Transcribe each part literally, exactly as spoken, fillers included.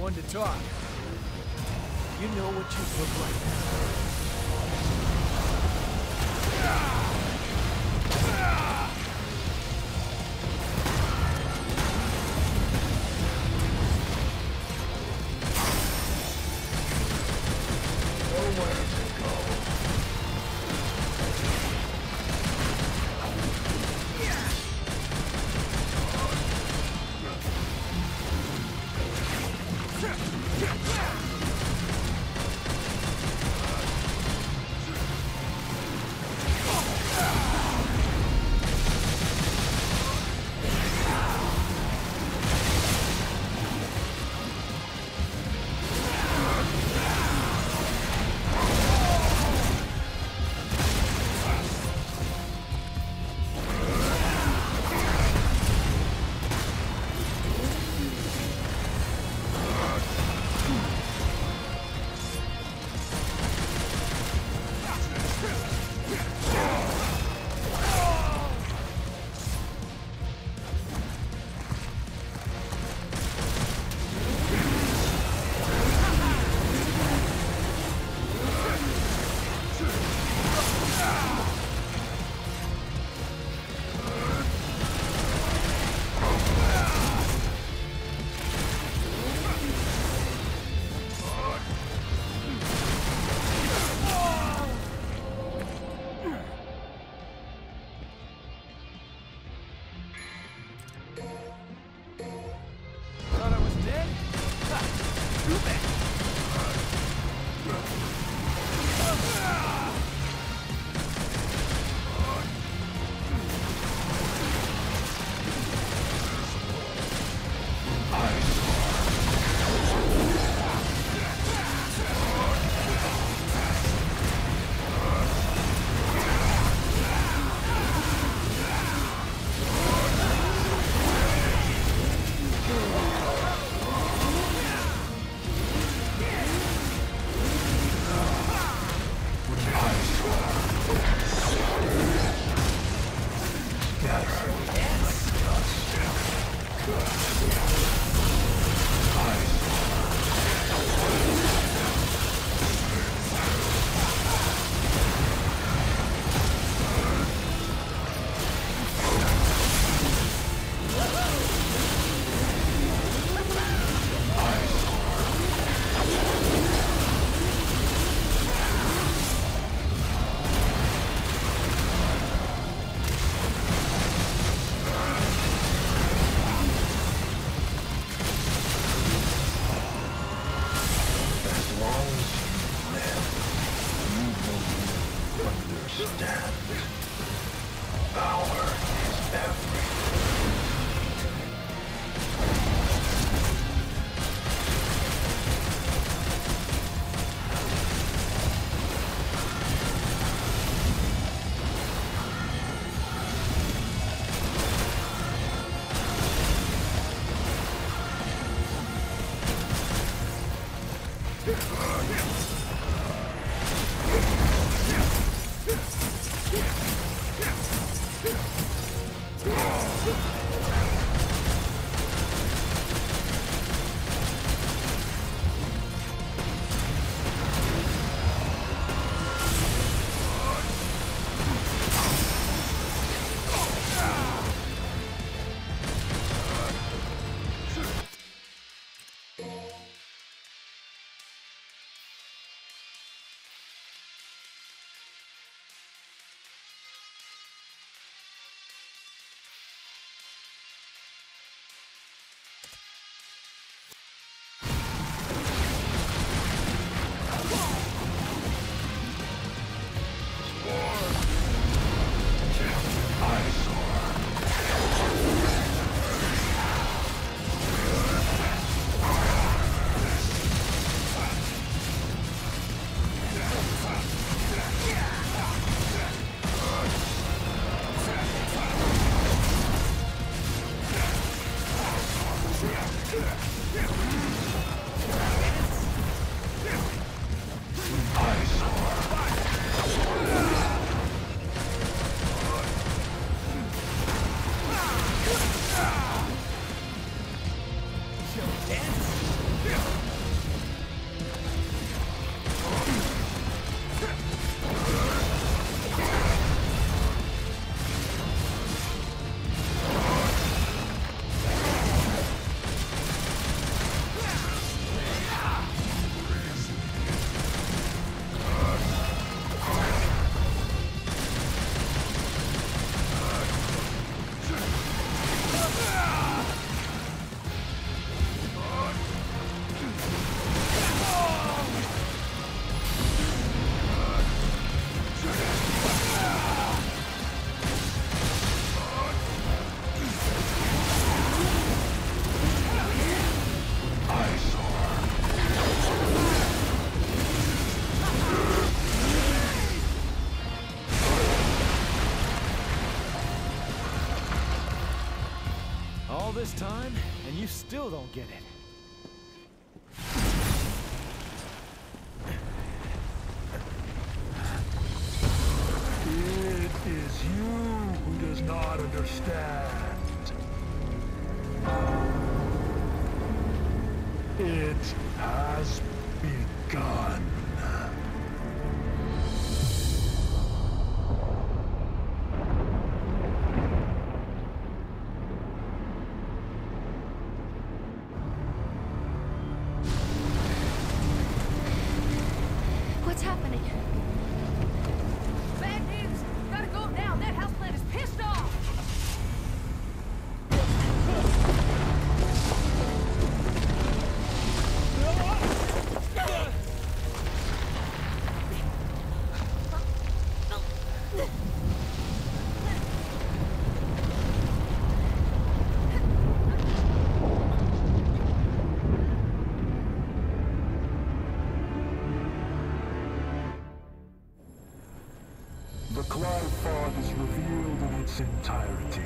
one to talk. You know what you look like now. Yeah. this time, and you still don't get it. It is you who does not understand. It has begun. What's happening? Bad news! Gotta go now! That houseplant is pissed off! The Qliphoth is revealed in its entirety.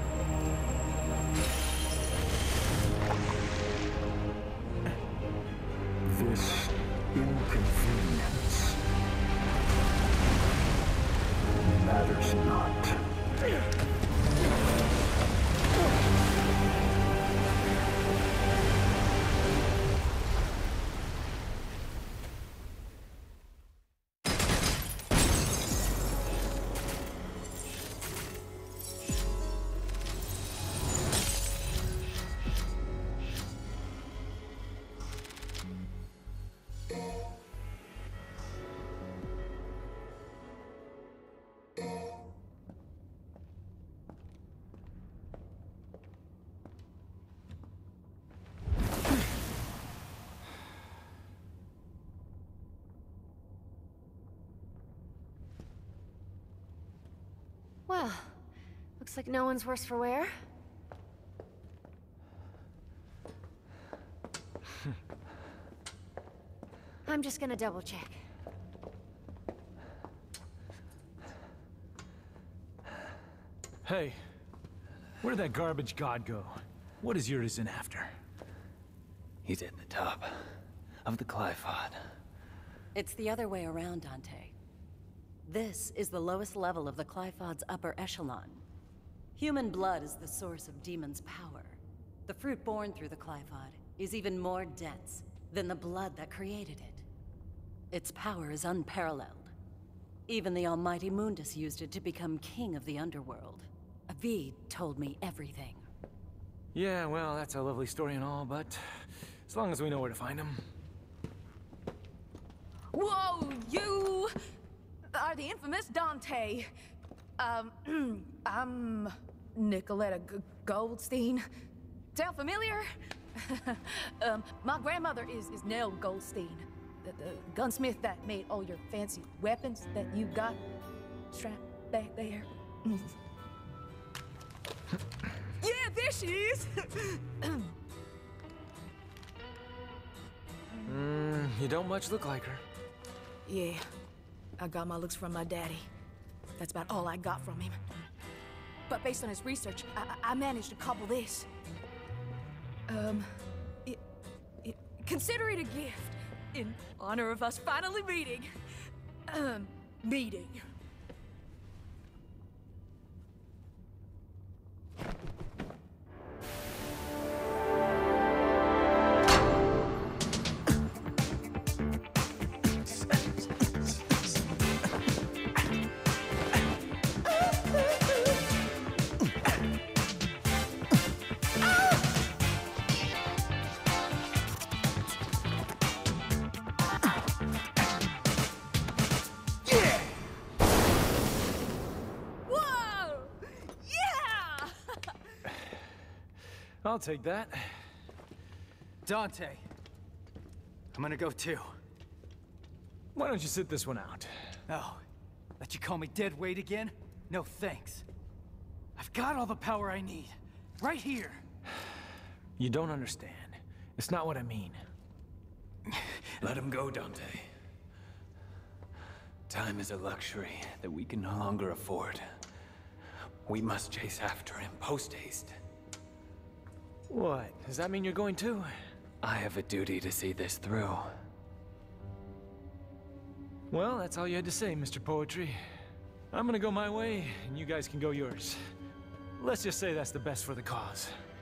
This inconvenience matters not. Well, looks like no one's worse for wear. I'm just gonna double check. Hey, where did that garbage god go? What is Urizen after? He's at the top of the Qliphoth. It's the other way around, Dante. This is the lowest level of the Qliphoth's upper echelon. Human blood is the source of demons' power. The fruit born through the Qliphoth is even more dense than the blood that created it. Its power is unparalleled. Even the almighty Mundus used it to become king of the underworld. Avid told me everything. Yeah, well, that's a lovely story and all, but as long as we know where to find him. Whoa, you are the infamous Dante. Um, I'm Nicoletta G Goldstein. Sound familiar? um, my grandmother is, is Nell Goldstein, the, the gunsmith that made all your fancy weapons that you got strapped back there. Yeah, there she is! mm, you don't much look like her. Yeah, I got my looks from my daddy. That's about all I got from him. But based on his research, I, I managed to cobble this. Um, it, it, consider it a gift in honor of us finally meeting. Um, meeting. I'll take that. Dante, I'm gonna go too. Why don't you sit this one out? Oh, let you call me dead weight again? No thanks. I've got all the power I need, right here. You don't understand. It's not what I mean. Let him go, Dante. Time is a luxury that we can no longer afford. We must chase after him post-haste. What? Does that mean you're going too? I have a duty to see this through. Well, that's all you had to say, Mister Poetry. I'm gonna go my way, and you guys can go yours. Let's just say that's the best for the cause.